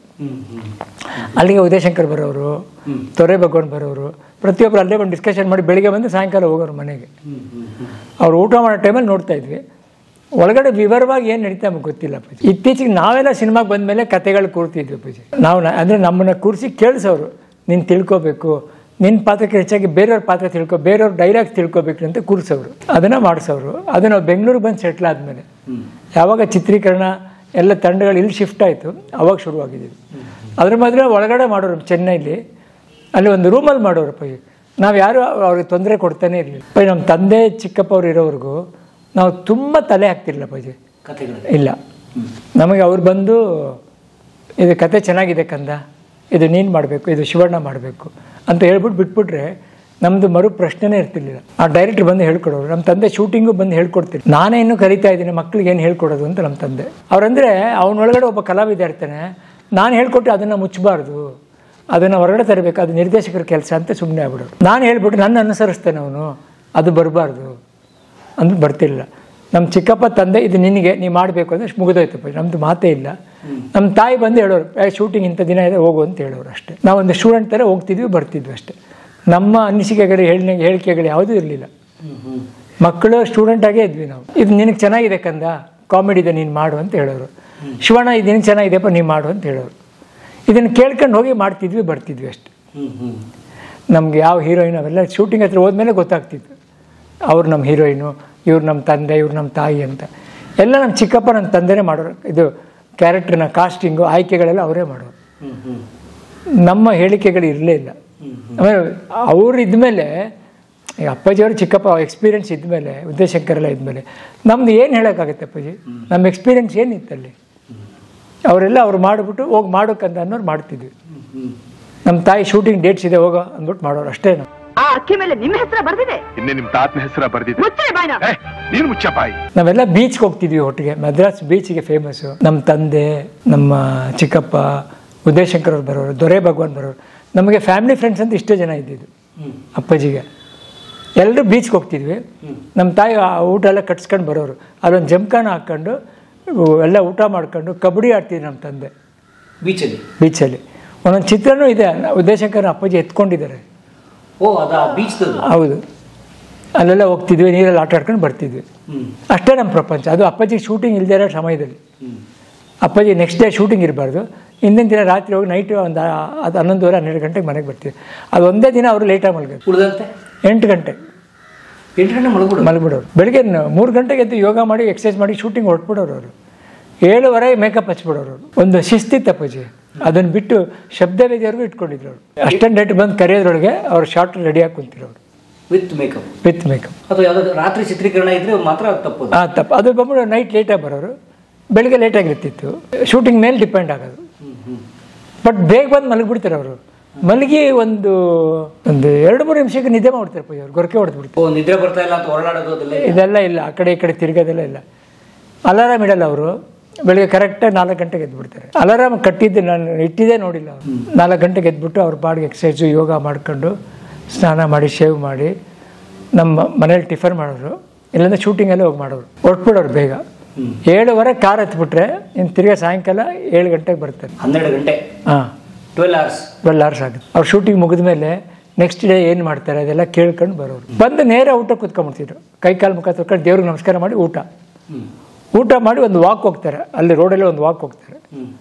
ಅಲ್ಲಿಗೆ ಉದಯಶಂಕರ್ ಬರೋರು, ತೊರೆ ಭಗವಾನ್ ಬರೋರು, ಪ್ರತಿಯೊಬ್ಬರು ಅಲ್ಲೇ ಬಂದು ಡಿಸ್ಕಷನ್ ಮಾಡಿ ಬೆಳಿಗ್ಗೆ ಬಂದು ಸಾಯಂಕಾಲ ಹೋಗೋರು ಮನೆಗೆ. ಅವ್ರು ಊಟ ಮಾಡೋ ಟೈಮಲ್ಲಿ ನೋಡ್ತಾ ಇದ್ವಿ. ಒಳಗಡೆ ವಿವರವಾಗಿ ಏನು ನಡೀತಾ ನಮಗೆ ಗೊತ್ತಿಲ್ಲ ಅಪ್ಪಾಜಿ. ಇತ್ತೀಚೆಗೆ ನಾವೆಲ್ಲ ಸಿನಿಮಾಗೆ ಬಂದಮೇಲೆ ಕತೆಗಳು ಕೂರ್ತಿದ್ವಿ ಅಪ್ಪಾಜಿ. ನಾವು ಅಂದರೆ ನಮ್ಮನ್ನು ಕೂರಿಸಿ ಕೇಳಿಸೋರು, ನೀನು ತಿಳ್ಕೊಬೇಕು, ನಿನ್ನ ಪಾತ್ರಕ್ಕೆ ಹೆಚ್ಚಾಗಿ ಬೇರೆಯವ್ರ ಪಾತ್ರ ಬೇರೆಯವ್ರ ಡೈಲಾಗ್ಸ್ ತಿಳ್ಕೊಬೇಕು ಅಂತ ಕೂರಿಸೋರು, ಅದನ್ನು ಮಾಡಿಸೋರು. ಅದು ನಾವು ಬೆಂಗಳೂರಿಗೆ ಬಂದು ಸೆಟ್ಲ್ ಆದಮೇಲೆ, ಯಾವಾಗ ಚಿತ್ರೀಕರಣ ಎಲ್ಲ ತಂಡಗಳು ಇಲ್ಲಿ ಶಿಫ್ಟ್ ಆಯಿತು, ಅವಾಗ ಶುರುವಾಗಿದ್ದೀವಿ. ಅದ್ರ ಮಾತ್ರ ಒಳಗಡೆ ಮಾಡೋರು ಚೆನ್ನೈಲಿ, ಅಲ್ಲಿ ಒಂದು ರೂಮಲ್ಲಿ ಮಾಡೋರಪ್ಪ. ನಾವು ಯಾರು ಅವ್ರಿಗೆ ತೊಂದರೆ ಕೊಡ್ತಾನೆ ಇರಲಿಲ್ಲ. ನಮ್ಮ ತಂದೆ ಚಿಕ್ಕಪ್ಪ ಅವ್ರು ಇರೋವ್ರಿಗೂ ನಾವು ತುಂಬ ತಲೆ ಹಾಕ್ತಿರ್ಲಿಲ್ಲ ಅಪ್ಪಾಜಿ ಇಲ್ಲ. ನಮಗೆ ಅವ್ರು ಬಂದು, ಇದು ಕತೆ ಚೆನ್ನಾಗಿದೆ ಕಂದ, ಇದು ನೀನು ಮಾಡಬೇಕು, ಇದು ಶಿವಣ್ಣ ಮಾಡಬೇಕು ಅಂತ ಹೇಳ್ಬಿಟ್ಟು ಬಿಟ್ಬಿಟ್ರೆ ನಮ್ಮದು ಮರು ಪ್ರಶ್ನೆನೇ ಇರ್ತಿರ್ಲಿಲ್ಲ. ಆ ಡೈರೆಕ್ಟ್ರ್ ಬಂದು ಹೇಳ್ಕೊಡೋರು. ನಮ್ಮ ತಂದೆ ಶೂಟಿಂಗು ಬಂದು ಹೇಳ್ಕೊಡ್ತೀನಿ. ನಾನೇ ಇನ್ನೂ ಕರಿತಾ ಇದ್ದೀನಿ, ಮಕ್ಳಿಗೆ ಏನು ಹೇಳ್ಕೊಡೋದು ಅಂತ ನಮ್ಮ ತಂದೆ. ಅವರಂದರೆ ಅವನೊಳಗಡೆ ಒಬ್ಬ ಕಲಾವಿದ ಇರ್ತಾನೆ, ನಾನು ಹೇಳ್ಕೊಟ್ಟು ಅದನ್ನು ಮುಚ್ಚಬಾರ್ದು, ಅದನ್ನು ಹೊರಗಡೆ ತರಬೇಕು, ಅದು ನಿರ್ದೇಶಕರ ಕೆಲಸ ಅಂತ ಸುಮ್ಮನೆ ಆಗ್ಬಿಡೋರು. ನಾನು ಹೇಳ್ಬಿಟ್ಟು ನನ್ನ ಅನುಸರಿಸ್ತೇನೆ ಅವನು, ಅದು ಬರಬಾರ್ದು ಅಂದ್ರೂ ಬರ್ತಿಲ್ಲ. ನಮ್ಮ ಚಿಕ್ಕಪ್ಪ ತಂದೆ ಇದು ನಿನಗೆ ನೀ ಮಾಡಬೇಕು ಅಂದರೆ ಮುಗಿದೋಯ್ತಪ್ಪ, ನಮ್ಮದು ಮಾತೇ ಇಲ್ಲ. ನಮ್ಮ ತಾಯಿ ಬಂದು ಹೇಳೋರು, ಶೂಟಿಂಗ್ ಇಂಥ ದಿನ ಇದೆ ಹೋಗು ಅಂತ ಹೇಳೋರು ಅಷ್ಟೇ. ನಾವೊಂದು ಸ್ಟೂಡೆಂಟ್ ಥರ ಹೋಗ್ತಿದ್ವಿ ಬರ್ತಿದ್ವಿ ಅಷ್ಟೇ. ನಮ್ಮ ಅನಿಸಿಕೆಗಳು ಹೇಳಿಕೆಗಳು ಯಾವುದೂ ಇರಲಿಲ್ಲ. ಮಕ್ಕಳು ಸ್ಟೂಡೆಂಟಾಗೇ ಇದ್ವಿ ನಾವು. ಇದು ನಿನಗೆ ಚೆನ್ನಾಗಿದೆ ಕಂದ, ಕಾಮಿಡಿ ಇದೆ ನೀನು ಮಾಡು ಅಂತ ಹೇಳೋರು. ಶಿವಣ್ಣ ಇದು ನಿನಗೆ ಚೆನ್ನಾಗಿದೆಯಪ್ಪ ನೀನು ಮಾಡು ಅಂತ ಹೇಳೋರು. ಇದನ್ನು ಕೇಳ್ಕೊಂಡು ಹೋಗಿ ಮಾಡ್ತಿದ್ವಿ ಬರ್ತಿದ್ವಿ ಅಷ್ಟೆ. ನಮ್ಗೆ ಯಾವ ಹೀರೋಯಿನ್ ಅವೆಲ್ಲ ಶೂಟಿಂಗ್ ಹತ್ರ ಹೋದ್ಮೇಲೆ ಗೊತ್ತಾಗ್ತಿತ್ತು, ಅವ್ರು ನಮ್ಮ ಹೀರೋಯಿನು, ಇವ್ರು ನಮ್ಮ ತಂದೆ, ಇವ್ರು ನಮ್ಮ ತಾಯಿ ಅಂತ. ಎಲ್ಲ ನಮ್ಮ ಚಿಕ್ಕಪ್ಪ ನನ್ನ ತಂದೆನೇ ಮಾಡೋರು. ಇದು ಕ್ಯಾರೆಕ್ಟ್ರನ್ನ ಕಾಸ್ಟಿಂಗು ಆಯ್ಕೆಗಳೆಲ್ಲ ಅವರೇ ಮಾಡೋರು. ನಮ್ಮ ಹೇಳಿಕೆಗಳು ಇರಲೇ ಇಲ್ಲ. ಆಮೇಲೆ ಅವ್ರು ಇದ್ಮೇಲೆ, ಅಪ್ಪಾಜಿಯವರು ಚಿಕ್ಕಪ್ಪ ಎಕ್ಸ್ಪೀರಿಯೆನ್ಸ್ ಇದ್ಮೇಲೆ, ಉದಯಶಂಕರೆಲ್ಲ ಇದ್ಮೇಲೆ ನಮ್ದು ಏನು ಹೇಳೋಕ್ಕಾಗತ್ತೆ ಅಪ್ಪಾಜಿ? ನಮ್ಮ ಎಕ್ಸ್ಪೀರಿಯೆನ್ಸ್ ಏನಿತ್ತಲ್ಲಿ? ಅವರೆಲ್ಲ ಅವ್ರು ಮಾಡಿಬಿಟ್ಟು ಹೋಗಿ ಮಾಡೋಕ್ಕಂತ ಅನ್ನೋರು ಮಾಡ್ತಿದ್ವಿ. ನಮ್ಮ ತಾಯಿ ಶೂಟಿಂಗ್ ಡೇಟ್ಸ್ ಇದೆ ಹೋಗೋ ಅಂದ್ಬಿಟ್ಟು ಮಾಡೋರು ಅಷ್ಟೇ. ನಾವು ಆ ಅಕ್ಕಿ ಮೇಲೆ ನಿಮ್ಮ ಹೆಸರ ಬರ್ದಿದೆ, ಇನ್ನೇ ನಿಮ್ಮ ತಾತನ ಹೆಸರ ಬರ್ದಿದೆ. ನೀನು ಮುಚ್ಚ ಬಾಯಿ. ನಾವೆಲ್ಲ ಬೀಚ್ಗೆ ಹೋಗ್ತಿದ್ವಿ ಒಟ್ಟಿಗೆ. ಮದ್ರಾಸ್ ಬೀಚಿಗೆ ಫೇಮಸ್ಸು. ನಮ್ಮ ತಂದೆ, ನಮ್ಮ ಚಿಕ್ಕಪ್ಪ, ಉದಯಶಂಕರ್ ಅವ್ರು ಬರೋರು, ದೊರೆ ಭಗವಾನ್ ಬರೋರು. ನಮಗೆ ಫ್ಯಾಮಿಲಿ ಫ್ರೆಂಡ್ಸ್ ಅಂತ ಇಷ್ಟೇ ಜನ ಇದ್ದಿದ್ದು ಅಪ್ಪಾಜಿಗೆ. ಎಲ್ಲರೂ ಬೀಚ್ಗೆ ಹೋಗ್ತಿದ್ವಿ. ನಮ್ಮ ತಾಯಿ ಊಟ ಎಲ್ಲ ಕಟ್ಸ್ಕೊಂಡು ಬರೋರು. ಅಲ್ಲೊಂದು ಜಮ್ಖಾನ ಹಾಕ್ಕೊಂಡು ಎಲ್ಲ ಊಟ ಮಾಡ್ಕೊಂಡು ಕಬಡ್ಡಿ ಆಡ್ತಿದ್ವಿ ನಮ್ಮ ತಂದೆ ಬೀಚಲ್ಲಿ. ಒಂದೊಂದು ಚಿತ್ರನೂ ಇದೆ, ಉದಯಶಂಕರ್ ಅಪ್ಪಾಜಿ ಎತ್ಕೊಂಡಿದ್ದಾರೆ. ಹೌದು, ಅಲ್ಲೆಲ್ಲ ಹೋಗ್ತಿದ್ವಿ, ನೀರಲ್ಲಿ ಆಟ ಆಡ್ಕೊಂಡು ಬರ್ತಿದ್ವಿ. ಅಷ್ಟೇ ನಮ್ಮ ಪ್ರಪಂಚ. ಅದು ಅಪ್ಪಾಜಿಗೆ ಶೂಟಿಂಗ್ ಇಲ್ಲದೆ ಇರೋ ಸಮಯದಲ್ಲಿ. ಅಪ್ಪಾಜಿ ನೆಕ್ಸ್ಟ್ ಡೇ ಶೂಟಿಂಗ್ ಇರಬಾರ್ದು, ಹಿಂದಿನ ದಿನ ರಾತ್ರಿ ಹೋಗಿ ನೈಟ್ ಒಂದು 11:30 12 ಗಂಟೆಗೆ ಮನೆಗೆ ಬರ್ತೀವಿ. ಅದು ಒಂದೇ ದಿನ ಅವರು ಲೇಟಾಗಿ ಮಲಗೋದು. 8 ಗಂಟೆ ಮಲಗ್ಬಿಡೋರು. ಬೆಳಿಗ್ಗೆ 3 ಗಂಟೆಗೆ ಎದ್ದು ಯೋಗ ಮಾಡಿ ಎಕ್ಸರ್ಸೈಸ್ ಮಾಡಿ ಶೂಟಿಂಗ್ ಹೊರಟ್ಬಿಡೋರು. ಅವರು 7:30 ಮೇಕಪ್ ಹಚ್ಬಿಡೋರು. ಒಂದು ಶಿಸ್ತಿತ್ತು ಅಪ್ಪಾಜಿ. ಅದನ್ನು ಬಿಟ್ಟು ಶಬ್ದ ವೇದಿಯವ್ರಿಗೂ ಇಟ್ಕೊಂಡಿದ್ರು ಅವರು. ಅಷ್ಟೊಂದು ಡೇಟ್ ಬಂದು ಕರೆಯೋದ್ರೊಳಗೆ ಅವ್ರು ಶಾರ್ಟ್ ರೆಡಿಯಾಗಿ ಕುಂತಿರೋರು ವಿತ್ ಮೇಕಪ್. ಅಥವಾ ಯಾವುದಾದ್ರು ರಾತ್ರಿ ಚಿತ್ರೀಕರಣ ಇದ್ರೆ ಮಾತ್ರ ತಪ್ಪು. ತಪ್ಪು. ಅದು ಬಂದ್ಬಿಟ್ಟು ನೈಟ್ ಲೇಟಾಗಿ ಬರೋರು, ಬೆಳಿಗ್ಗೆ ಲೇಟಾಗಿರ್ತಿತ್ತು. ಶೂಟಿಂಗ್ ಮೇಲೆ ಡಿಪೆಂಡ್ ಆಗೋದು. ಬಟ್ ಬೇಗ ಬಂದು ಮಲಗಿಬಿಡ್ತಾರೆ ಅವರು. ಮಲಗಿ ಒಂದು 2-3 ನಿಮಿಷಕ್ಕೆ ನಿದ್ದೆ ಮಾಡ್ತಾರೆ ಪೈ ಅವ್ರು, ಗೊರಕೆ ಹೊಡೆದ್ಬಿಡ್ತಾರೆ. ನಿದ್ರೆ ಬರ್ತಾ ಇಲ್ಲ ಅಂತ ಹೊರಡಾಡೋದು ಇದೆಲ್ಲ ಇಲ್ಲ, ಆ ಕಡೆ ಈ ಕಡೆ ತಿರ್ಗೋದೆಲ್ಲ ಇಲ್ಲ. ಅಲಾರಾಮ್ ಇಡಲ್ಲ ಅವರು, ಬೆಳಿಗ್ಗೆ ಕರೆಕ್ಟಾಗಿ 4 ಗಂಟೆಗೆ ಎದ್ಬಿಡ್ತಾರೆ. ಅಲಾರಾಮ್ ಕಟ್ಟಿದ್ದು ನಾನು ಇಟ್ಟಿದ್ದೇ ನೋಡಿಲ್ಲ ಅವರು. 4 ಗಂಟೆಗೆ ಎದ್ಬಿಟ್ಟು ಅವ್ರ ಪಾಡಿಗೆ ಎಕ್ಸಸೈಸು ಯೋಗ ಮಾಡ್ಕೊಂಡು ಸ್ನಾನ ಮಾಡಿ ಶೇವ್ ಮಾಡಿ ನಮ್ಮ ಮನೇಲಿ ಟಿಫನ್ ಮಾಡೋರು, ಇಲ್ಲಾಂದ್ರೆ ಶೂಟಿಂಗಲ್ಲೇ ಹೋಗಿ ಮಾಡೋರು. ಹೊರಟ್ಬಿಡೋರು ಬೇಗ. 7:15 ಕಾರ್ ಹತ್ಬಿಟ್ರೆ ಇನ್ನು ತಿರ್ಗಾ ಸಾಯಂಕಾಲ 7 ಗಂಟೆಗೆ ಬರ್ತಾರೆ. 12 ಗಂಟೆ. ಹಾಂ, 12 hours ಆಗುತ್ತೆ. ಅವ್ರು ಶೂಟಿಂಗ್ ಮುಗಿದ ಮೇಲೆ ನೆಕ್ಸ್ಟ್ ಡೇ ಏನು ಮಾಡ್ತಾರೆ ಅದೆಲ್ಲ ಕೇಳ್ಕೊಂಡು ಬರೋರು. ಬಂದು ನೇರ ಊಟ ಕೂತ್ಕೊಂಡ್ಬಿಡ್ತಿದ್ರು. ಕೈ ಕಾಲು ಮುಖ ತೊಳ್ಕೊಂಡು ದೇವ್ರಿಗೆ ನಮಸ್ಕಾರ ಮಾಡಿ ಊಟ ಮಾಡಿ ಒಂದು ವಾಕ್ ಹೋಗ್ತಾರೆ. ಅಲ್ಲಿ ರೋಡಲ್ಲೇ ಒಂದು ವಾಕ್ ಹೋಗ್ತಾರೆ.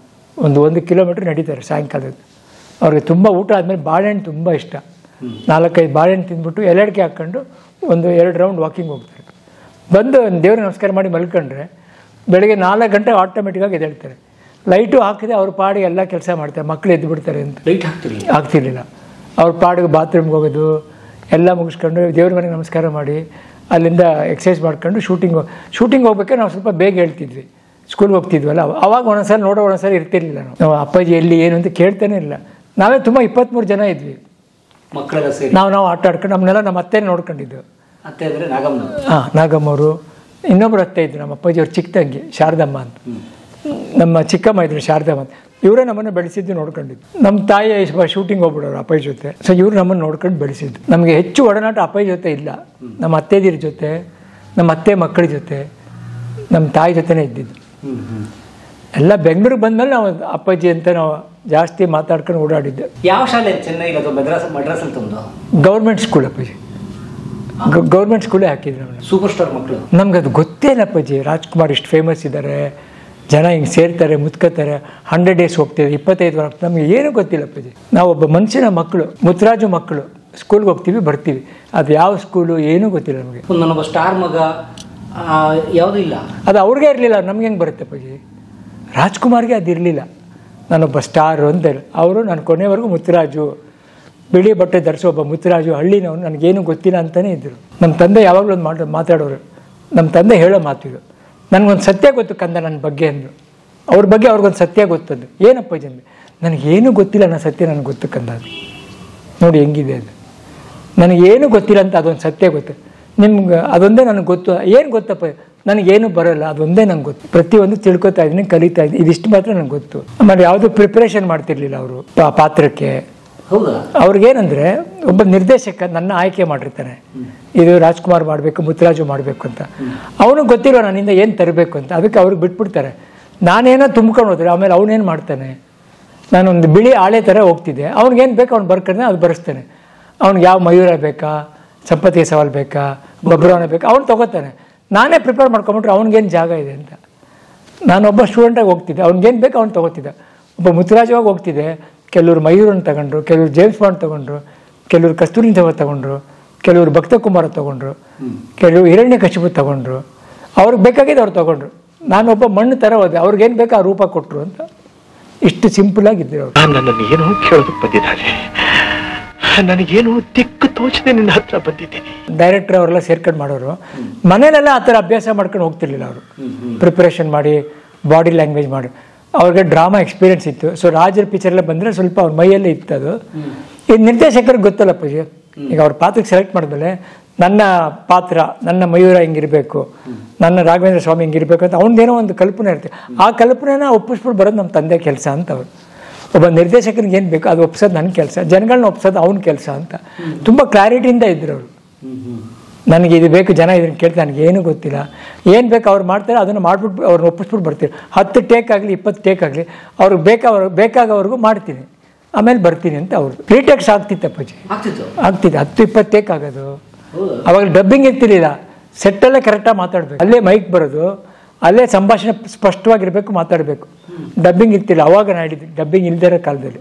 1 ಕಿಲೋಮೀಟ್ರ್ ನಡೀತಾರೆ ಸಾಯಂಕಾಲದ. ಅವ್ರಿಗೆ ತುಂಬ ಊಟ ಆದಮೇಲೆ ಬಾಳೆಹಣ್ಣು ತುಂಬ ಇಷ್ಟ. 4-5 ಬಾಳೆಹಣ್ಣು ತಿಂದ್ಬಿಟ್ಟು ಎಲೆಡಿಕೆ ಹಾಕ್ಕೊಂಡು 1-2 ರೌಂಡ್ ವಾಕಿಂಗ್ ಹೋಗ್ತಾರೆ. ಬಂದು ದೇವ್ರಿಗೆ ನಮಸ್ಕಾರ ಮಾಡಿ ಮಲ್ಕೊಂಡ್ರೆ ಬೆಳಗ್ಗೆ 4 ಗಂಟೆ ಆಟೋಮೆಟಿಕ್ಕಾಗಿ ಎದ್ದೇಳ್ತಾರೆ. ಲೈಟು ಹಾಕಿದೆ ಅವ್ರ ಪಾಡಿಗೆ ಎಲ್ಲ ಕೆಲಸ ಮಾಡ್ತಾರೆ. ಮಕ್ಕಳು ಎದ್ದು ಬಿಡ್ತಾರೆ ಅಂತ ಲೈಟ್ ಆಗ್ತಿರ್ಲಿಲ್ಲ. ಅವ್ರ ಪಾಡಿಗೆ ಬಾತ್ರೂಮ್ಗೆ ಹೋಗೋದು ಎಲ್ಲ ಮುಗಿಸ್ಕೊಂಡು ದೇವ್ರ ಮನೆಗೆ ನಮಸ್ಕಾರ ಮಾಡಿ ಅಲ್ಲಿಂದ ಎಕ್ಸಸೈಸ್ ಮಾಡ್ಕೊಂಡು ಶೂಟಿಂಗ್ ಹೋಗ್ಬೇಕಾದ್ರೆ ನಾವು ಸ್ವಲ್ಪ ಬೇಗ ಹೇಳ್ತಿದ್ವಿ. ಸ್ಕೂಲ್ಗೆ ಹೋಗ್ತಿದ್ವಲ್ಲ, ಅವಾಗ ಒಂದೊಂದ್ಸಲ ಇರ್ತಿರ್ಲಿಲ್ಲ. ನಾವು ಅಪ್ಪಾಜಿ ಎಲ್ಲಿ ಏನು ಅಂತ ಕೇಳ್ತಾನೆ ಇಲ್ಲ. ನಾವೇ ತುಂಬ 23 ಜನ ಇದ್ವಿ ಮಕ್ಕಳೆಲ್ಲ ಸೇರಿ. ನಾವು ಆಟ ಆಡ್ಕೊಂಡು ನಮ್ಮನ್ನೆಲ್ಲ ನಮ್ಮ ಅತ್ತೆ ನೋಡ್ಕೊಂಡಿದ್ದು. ಅತ್ತೆ ಅಂದರೆ ನಾಗಮ್ಮ. ಹಾಂ, ನಾಗಮ್ಮವರು. ಇನ್ನೊಬ್ರು ಅತ್ತೆ ಇದ್ರು ನಮ್ಮ ಅಪ್ಪಾಜಿ ಅವ್ರ ಚಿಕ್ಕ ತಂಗಿ ಶಾರದಮ್ಮ ಅಂತ. ನಮ್ಮ ಚಿಕ್ಕಮ್ಮ ಇದ್ರು ಶಾರದಮ್ಮ ಅಂತ. ಇವರೇ ನಮ್ಮನ್ನು ಬೆಳೆಸಿದ್ದು ನೋಡ್ಕೊಂಡಿದ್ದು. ನಮ್ಮ ತಾಯಿ ಶೂಟಿಂಗ್ ಹೋಗ್ಬಿಡೋರು ಅಪ್ಪಾಜಿ ಜೊತೆ. ಸೊ ಇವ್ರು ನಮ್ಮನ್ನು ನೋಡ್ಕೊಂಡು ಬೆಳೆಸಿದ್ದು. ನಮಗೆ ಹೆಚ್ಚು ಒಡನಾಟ ಅಪ್ಪಾಜಿ ಜೊತೆ ಇಲ್ಲ. ನಮ್ಮ ಅತ್ತೆದಿರ ಜೊತೆ, ನಮ್ಮ ಅತ್ತೆ ಮಕ್ಕಳ ಜೊತೆ, ನಮ್ಮ ತಾಯಿ ಜೊತೆನೇ ಇದ್ದಿದ್ದು. ಎಲ್ಲ ಬೆಂಗಳೂರಿಗೆ ಬಂದಮೇಲೆ ನಾವು ಅಪ್ಪಾಜಿ ಅಂತ ನಾವು ಜಾಸ್ತಿ ಮಾತಾಡ್ಕೊಂಡು ಓಡಾಡಿದ್ದೆ. ಯಾವ ಶಾಲೆ? ಚೆನ್ನೈಲಿ ಅಥವಾ ಮದ್ರಾಸಲ್ಲಿ ತಂದು? ಗೌರ್ಮೆಂಟ್ ಸ್ಕೂಲ್ ಅಪ್ಪಾಜಿ. ಗೌರ್ಮೆಂಟ್ ಸ್ಕೂಲೇ ಹಾಕಿದ್ರು ನಮ್ಮನ್ನು. ಸೂಪರ್ ಸ್ಟಾರ್ ಮಕ್ಕಳು. ನಮ್ಗೆ ಅದು ಗೊತ್ತೇ ಇಲ್ಲ ಅಪ್ಪಾಜಿ. ರಾಜ್ಕುಮಾರ್ ಇಷ್ಟು ಫೇಮಸ್ ಇದ್ದಾರೆ, ಜನ ಹಿಂಗೆ ಸೇರ್ತಾರೆ, ಮುತ್ಕೋತಾರೆ, 100 days ಹೋಗ್ತಿದೆ, 25 ವರ್ಷ. ನಮಗೆ ಏನೂ ಗೊತ್ತಿಲ್ಲ ಅಪ್ಪಾಜಿ. ನಾವು ಒಬ್ಬ ಮನುಷ್ಯನ ಮಕ್ಕಳು, ಮುತ್ತರಾಜು ಮಕ್ಕಳು. ಸ್ಕೂಲ್ಗೆ ಹೋಗ್ತೀವಿ ಬರ್ತೀವಿ, ಅದು ಯಾವ ಸ್ಕೂಲು ಏನೂ ಗೊತ್ತಿಲ್ಲ ನಮಗೆ. ನಾನೊಬ್ಬ ಸ್ಟಾರ್ ಮಗ ಯಾವುದೂ ಇಲ್ಲ. ಅದು ಅವ್ರಿಗೆ ಇರಲಿಲ್ಲ, ನಮ್ಗೆ ಹೆಂಗೆ ಬರುತ್ತೆ ಅಪ್ಪಾಜಿ? ರಾಜ್ಕುಮಾರ್ಗೆ ಅದು ಇರಲಿಲ್ಲ. ನಾನೊಬ್ಬ ಸ್ಟಾರು ಅಂತ ಹೇಳಿ ಅವರು ನಾನು ಕೊನೆವರೆಗೂ ಮುತ್ತರಾಜು, ಬಿಳಿ ಬಟ್ಟೆ ಧರಿಸೋ ಒಬ್ಬ ಮುತ್ತರಾಜು, ಹಳ್ಳಿನವನು, ನನಗೇನು ಗೊತ್ತಿಲ್ಲ ಅಂತಲೇ ಇದ್ದರು. ನಮ್ಮ ತಂದೆ ಯಾವಾಗಲೂ ಒಂದು ಮಾತಾಡೋರು. ನಮ್ಮ ತಂದೆ ಹೇಳೋ ಮಾತಿದು, ನನಗೊಂದು ಸತ್ಯ ಗೊತ್ತು ಕಂದ ನನ್ನ ಬಗ್ಗೆ ಅಂದರು. ಅವ್ರ ಬಗ್ಗೆ ಅವ್ರಿಗೊಂದು ಸತ್ಯ ಗೊತ್ತದು. ಏನಪ್ಪಾಜಿ ಅಂದರೆ, ನನಗೇನು ಗೊತ್ತಿಲ್ಲ ನನ್ನ ಸತ್ಯ ನನಗೆ ಗೊತ್ತು ಕಂದ. ಅದು ನೋಡಿ ಹೆಂಗಿದೆ ಅದು. ನನಗೇನು ಗೊತ್ತಿಲ್ಲ ಅಂತ ಅದೊಂದು ಸತ್ಯ ಗೊತ್ತು. ನಿಮ್ಗೆ ಅದೊಂದೇ ನನಗೆ ಗೊತ್ತು. ಏನು ಗೊತ್ತಪ್ಪ? ನನಗೇನು ಬರೋಲ್ಲ, ಅದೊಂದೇ ನಂಗೆ ಗೊತ್ತು. ಪ್ರತಿಯೊಂದು ತಿಳ್ಕೊತಾ ಇದ್ದೀನಿ, ಕಲಿತಾ ಇದ್ದೀನಿ. ಇದಿಷ್ಟು ಮಾತ್ರ ನನಗೆ ಗೊತ್ತು. ಆಮೇಲೆ ಯಾವುದೂ ಪ್ರಿಪ್ರೇಷನ್ ಮಾಡ್ತಿರ್ಲಿಲ್ಲ ಅವರು ಪಾತ್ರಕ್ಕೆ. ಹೌದಾ? ಅವ್ರಿಗೇನಂದರೆ, ಒಬ್ಬ ನಿರ್ದೇಶಕ ನನ್ನ ಆಯ್ಕೆ ಮಾಡಿರ್ತಾನೆ, ಇದು ರಾಜ್ಕುಮಾರ್ ಮಾಡಬೇಕು, ಮುತ್ತರಾಜು ಮಾಡಬೇಕು ಅಂತ. ಅವನಿಗೆ ಗೊತ್ತಿರೋ ನನ್ನಿಂದ ಏನು ತರಬೇಕು ಅಂತ. ಅದಕ್ಕೆ ಅವ್ರಿಗೆ ಬಿಟ್ಬಿಡ್ತಾರೆ. ನಾನೇನೋ ತುಂಬ್ಕೊಂಡು ಹೋದ್ರೆ ಆಮೇಲೆ ಅವನೇನು ಮಾಡ್ತಾನೆ. ನಾನೊಂದು ಬಿಳಿ ಆಳೆ ಥರ ಹೋಗ್ತಿದ್ದೆ, ಅವ್ನಿಗೇನು ಬೇಕು ಅವ್ನು ಬರ್ಕೊಂಡ್ರೆ ಅದು ಬರೆಸ್ತಾನೆ. ಅವ್ನಿಗೆ ಯಾವ ಮಯೂರ ಬೇಕಾ, ಸಂಪತ್ತಿಗೆ ಸವಾಲು ಬೇಕಾ, ಗೊಬ್ಬರವನ್ನ ಬೇಕಾ, ಅವ್ನು ತೊಗೋತಾನೆ. ನಾನೇ ಪ್ರಿಪೇರ್ ಮಾಡ್ಕೊಂಬಿಟ್ರೆ ಅವ್ನಿಗೇನು ಜಾಗ ಇದೆ ಅಂತ. ನಾನೊಬ್ಬ ಸ್ಟೂಡೆಂಟಾಗಿ ಹೋಗ್ತಿದ್ದೆ, ಅವ್ನಿಗೇನು ಬೇಕು ಅವ್ನು ತೊಗೋತಿದ್ದೆ. ಒಬ್ಬ ಮುತ್ತರಾಜವಾಗಿ ಹೋಗ್ತಿದ್ದೆ, ಕೆಲವರು ಮಯೂರನ್ನು ತಗೊಂಡ್ರು, ಕೆಲವರು ಜೇಮ್ಸ್ ಬಾಂಡ್ ತೊಗೊಂಡ್ರು, ಕೆಲವರು ಕಸ್ತೂರಿ ತಗೊಂಡ್ರು, ಕೆಲವರು ಭಕ್ತ ಕುಮಾರ ತೊಗೊಂಡ್ರು, ಕೆಲವರು ಹಿರಣ್ಯಕಶಿಪು ತೊಗೊಂಡ್ರು. ಅವ್ರಿಗೆ ಬೇಕಾಗಿದ್ದು ಅವ್ರು ತೊಗೊಂಡ್ರು. ನಾನೊಬ್ಬ ಮಣ್ಣು ಥರ ಹೋದೆ, ಅವ್ರಿಗೇನು ಬೇಕು ಆ ರೂಪ ಕೊಟ್ಟರು ಅಂತ. ಇಷ್ಟು ಸಿಂಪಲಾಗಿದ್ದರು ಅವರು. ನನ್ನನ್ನು ಏನೋ ಕೇಳೋದಕ್ಕೆ ಬಂದಿದ್ದಾರೆ, ನನಗೇನು ದಿಕ್ಕು ತೋಚದೆ ನಿನ್ನ ಹತ್ರ ಬಂದಿದ್ದೀನಿ. ಡೈರೆಕ್ಟರ್ ಅವರೆಲ್ಲ ಸೇರ್ಕೊಂಡು ಮಾಡೋರು. ಮನೇಲೆಲ್ಲ ಆ ಥರ ಅಭ್ಯಾಸ ಮಾಡ್ಕೊಂಡು ಹೋಗ್ತಿರ್ಲಿಲ್ಲ ಅವರು. ಪ್ರಿಪ್ರೇಷನ್ ಮಾಡಿ, ಬಾಡಿ ಲ್ಯಾಂಗ್ವೇಜ್ ಮಾಡಿ. ಅವ್ರಿಗೆ ಡ್ರಾಮಾ ಎಕ್ಸ್ಪೀರಿಯನ್ಸ್ ಇತ್ತು. ಸೊ ರಾಜರ ಪಿಕ್ಚರೆಲ್ಲ ಬಂದರೆ ಸ್ವಲ್ಪ ಅವ್ರ ಮೈಯಲ್ಲೇ ಇತ್ತು ಅದು. ಈ ನಿರ್ದೇಶಕರಿಗೆ ಗೊತ್ತಲ್ಲ ಪೂಜೆ. ಈಗ ಅವ್ರ ಪಾತ್ರಕ್ಕೆ ಸೆಲೆಕ್ಟ್ ಮಾಡಿದ್ಮೇಲೆ ನನ್ನ ಪಾತ್ರ, ನನ್ನ ಮಯೂರ ಹಿಂಗಿರಬೇಕು, ನನ್ನ ರಾಘವೇಂದ್ರ ಸ್ವಾಮಿ ಹಿಂಗಿರಬೇಕು ಅಂತ ಅವ್ನದೇನೋ ಒಂದು ಕಲ್ಪನೆ ಇರುತ್ತೆ. ಆ ಕಲ್ಪನೆನ ಒಪ್ಪಿಸ್ಬಿಟ್ಟು ಬರೋದು ನಮ್ಮ ತಂದೆ ಕೆಲಸ ಅಂತ. ಅವರು ಒಬ್ಬ ನಿರ್ದೇಶಕನಿಗೆ ಏನು ಬೇಕು ಅದು ಒಪ್ಸೋದು ನನ್ನ ಕೆಲಸ, ಜನಗಳನ್ನ ಒಪ್ಸೋದು ಅವ್ನ ಕೆಲಸ ಅಂತ ತುಂಬ ಕ್ಲಾರಿಟಿಯಿಂದ ಇದ್ರು ಅವರು. ನನಗೆ ಇದು ಬೇಕು, ಜನ ಇದನ್ನು ಕೇಳ್ತಾರೆ, ನನಗೇನು ಗೊತ್ತಿಲ್ಲ, ಏನು ಬೇಕು ಅವ್ರು ಮಾಡ್ತಾರೆ, ಅದನ್ನು ಮಾಡಿಬಿಟ್ಟು ಅವ್ರನ್ನ ಒಪ್ಪಿಸ್ಬಿಟ್ಟು ಬರ್ತೀವಿ. 10 ಟೇಕ್ ಆಗಲಿ 20 ಟೇಕ್ ಆಗಲಿ ಅವ್ರಿಗೆ ಬೇಕಾಗವ್ರಿಗೂ ಮಾಡ್ತೀನಿ, ಆಮೇಲೆ ಬರ್ತೀನಿ ಅಂತ ಅವರು. ಪ್ರೀಟೆಕ್ಸ್ ಆಗ್ತಿತ್ತಪ್ಪಾಜಿ, ಆಗ್ತಿತ್ತು. 10-20 ಟೇಕ್ ಆಗೋದು. ಅವಾಗ ಡಬ್ಬಿಂಗ್ ಇರ್ತಿರ್ಲಿಲ್ಲ, ಸೆಟ್ಟಲ್ಲೇ ಕರೆಕ್ಟಾಗಿ ಮಾತಾಡಬೇಕು, ಅಲ್ಲೇ ಮೈಕ್ ಬರೋದು, ಅಲ್ಲೇ ಸಂಭಾಷಣೆ ಸ್ಪಷ್ಟವಾಗಿರ್ಬೇಕು, ಮಾತಾಡಬೇಕು. ಡಬ್ಬಿಂಗ್ ಇರ್ತಿಲ್ಲ ಅವಾಗ. ನಾಡಿದ್ದು ಡಬ್ಬಿಂಗ್ ಇಲ್ದಿರೋ ಕಾಲದಲ್ಲಿ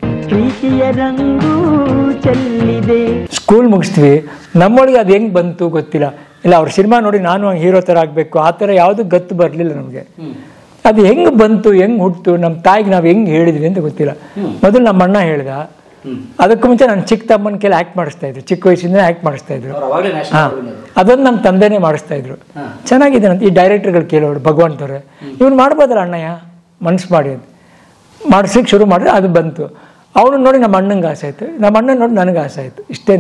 ಸ್ಕೂಲ್ ಮುಗಿಸ್ತೀವಿ. ನಮ್ಮೊಳಗೆ ಅದು ಹೆಂಗೆ ಬಂತು ಗೊತ್ತಿಲ್ಲ. ಇಲ್ಲ ಅವ್ರ ಸಿನಿಮಾ ನೋಡಿ ನಾನು ಹಂಗೆ ಹೀರೋ ಥರ ಆಗಬೇಕು ಆ ಥರ ಯಾವುದೂ ಗತ್ತು ಬರಲಿಲ್ಲ ನಮಗೆ. ಅದು ಹೆಂಗೆ ಬಂತು, ಹೆಂಗೆ ಹುಟ್ಟಿತು, ನಮ್ಮ ತಾಯಿಗೆ ನಾವು ಹೆಂಗೆ ಹೇಳಿದ್ವಿ ಅಂತ ಗೊತ್ತಿಲ್ಲ. ಮೊದಲು ನಮ್ಮ ಅಣ್ಣ ಹೇಳ್ದ, ಅದಕ್ಕೂ ಮುಂಚೆ ನಾನು ಚಿಕ್ಕ ತಮ್ಮನ ಕೈಲಿ ಆ್ಯಕ್ಟ್ ಮಾಡಿಸ್ತಾ ಇದ್ರು, ಚಿಕ್ಕ ವಯಸ್ಸಿಂದ ಆ್ಯಕ್ಟ್ ಮಾಡಿಸ್ತಾ ಇದ್ರು. ಹಾಂ, ಅದೊಂದು ನಮ್ಮ ತಂದೆನೇ ಮಾಡಿಸ್ತಾ ಇದ್ರು. ಚೆನ್ನಾಗಿದೆ ಅಂತ ಈ ಡೈರೆಕ್ಟರ್ಗಳು ಕೇಳೋರು, ಭಗವಂತವ್ರೆ ಇವ್ನು ಮಾಡ್ಬೋದಲ್ಲ ಅಣ್ಣಯ್ಯ, ಮನ್ಸು ಮಾಡಿ ಅಂತ. ಮಾಡಿಸ್ಲಿಕ್ಕೆ ಶುರು ಮಾಡಿದ್ರೆ ಅದು ಬಂತು. ಅವನು ನೋಡಿ ನಮ್ಮ ಅಣ್ಣಂಗೆ ಆಸೆ ಆಯಿತು, ನಮ್ಮ ಅಣ್ಣ ನೋಡಿ ನನಗೆ ಆಸೆ ಆಯಿತು. ಇಷ್ಟೇ.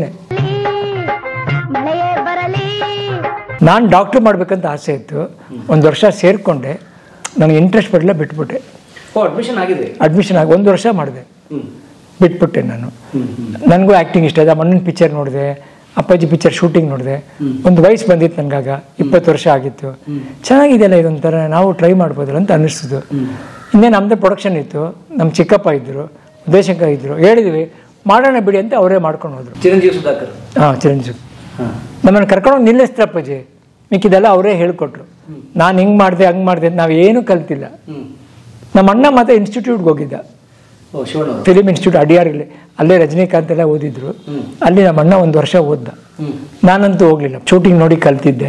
ನಾನು ಡಾಕ್ಟ್ರ್ ಮಾಡಬೇಕಂತ ಆಸೆ ಇತ್ತು. ಒಂದು ವರ್ಷ ಸೇರಿಕೊಂಡೆ, ನನಗೆ ಇಂಟ್ರೆಸ್ಟ್ ಬರಲಿಲ್ಲ, ಬಿಟ್ಬಿಟ್ಟೆ. ಅಡ್ಮಿಷನ್ ಆಗಿದೆ? ಅಡ್ಮಿಷನ್ ಆಗಿ 1 ವರ್ಷ ಮಾಡಿದೆ, ಬಿಟ್ಬಿಟ್ಟೆ ನಾನು. ನನಗೂ ಆ್ಯಕ್ಟಿಂಗ್ ಇಷ್ಟ ಇದೆ. ಅಣ್ಣನ ಪಿಕ್ಚರ್ ನೋಡಿದೆ, ಅಪ್ಪಾಜಿ ಪಿಕ್ಚರ್ ಶೂಟಿಂಗ್ ನೋಡಿದೆ. ಒಂದು ವಯಸ್ಸು ಬಂದಿತ್ತು ನನಗಾಗ, 20 ವರ್ಷ ಆಗಿತ್ತು. ಚೆನ್ನಾಗಿದೆಯಲ್ಲ ಇದೊಂಥರ, ನಾವು ಟ್ರೈ ಮಾಡ್ಬೋದಲ್ಲ ಅಂತ ಅನ್ನಿಸ್ತಿದ್ದು. ಇನ್ನೇ ನಮ್ಮದೇ ಪ್ರೊಡಕ್ಷನ್ ಇತ್ತು, ನಮ್ಮ ಚಿಕ್ಕಪ್ಪ ಇದ್ದರು, ಉದಯಶಂಕರ್ ಇದ್ದರು. ಹೇಳಿದ್ವಿ ಮಾಡೋಣ ಬಿಡಿ ಅಂತ ಅವರೇ ಮಾಡ್ಕೊಂಡು ಹೋದ್ರು. ಚಿರಂಜೀವಿ ಸುಧಾಕರ್. ಚಿರಂಜೀವಿ ನಮ್ಮನ್ನು ಕರ್ಕೊಂಡೋಗಿ ನಿಲ್ಲಿಸ್ತಾರಪ್ಪಾಜಿ. ಮಿಕ್ಕಿದೆಲ್ಲ ಅವರೇ ಹೇಳ್ಕೊಟ್ರು. ನಾನು ಹಿಂಗೆ ಮಾಡಿದೆ ಹಂಗೆ ಮಾಡಿದೆ ಅಂತ ನಾವೇನೂ ಕಲ್ತಿಲ್ಲ. ನಮ್ಮ ಅಣ್ಣ ಮಾತ್ರ ಇನ್ಸ್ಟಿಟ್ಯೂಟ್ಗೆ ಹೋಗಿದ್ದ, ಫಿಲಿಮ್ ಇನ್ಸ್ಟಿಟ್ಯೂಟ್ ಅಡಿಯಾರಲ್ಲಿ. ಅಲ್ಲೇ ರಜನಿಕಾಂತ್ ಎಲ್ಲ ಓದಿದ್ರು. ಅಲ್ಲಿ ನಮ್ಮ ಅಣ್ಣ 1 ವರ್ಷ ಓದ್ದ. ನಾನಂತೂ ಹೋಗ್ಲಿಲ್ಲ, ಶೂಟಿಂಗ್ ನೋಡಿ ಕಲ್ತಿದ್ದೆ.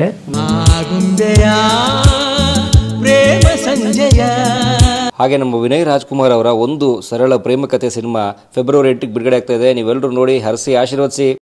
ಹಾಗೆ ನಮ್ಮ ವಿನಯ್ ರಾಜ್ಕುಮಾರ್ ಅವರ ಒಂದು ಸರಳ ಪ್ರೇಮ ಕಥೆ ಸಿನಿಮಾ ಫೆಬ್ರವರಿ 8ಕ್ಕೆ ಬಿಡುಗಡೆ ಆಗ್ತಾ ಇದೆ. ನೀವೆಲ್ಲರೂ ನೋಡಿ, ಹರಿಸಿ, ಆಶೀರ್ವದಿಸಿ.